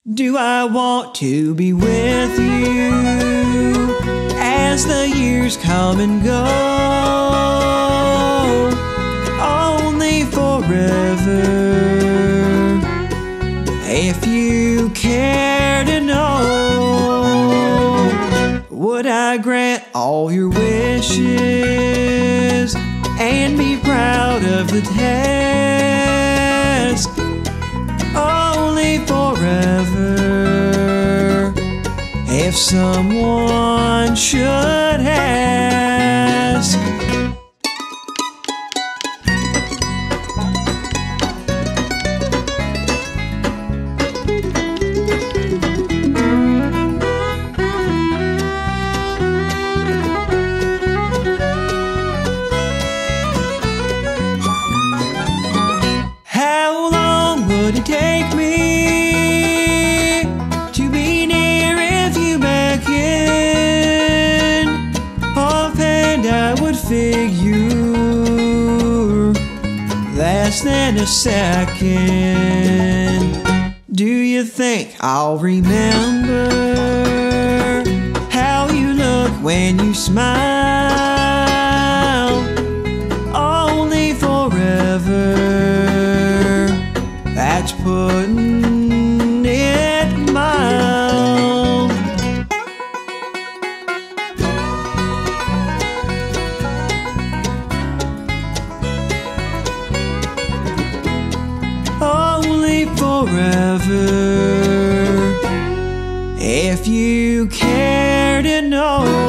Do I want to be with you as the years come and go? Only forever. If you care to know, would I grant all your wishes and be proud of the task? Only forever. If someone should ask. How long would it take me to be near if you back in? Offhand I would figure less than a second. Do you think I'll remember how you look when you smile? Only forever. That's putting it mild. Only forever. If you care to know.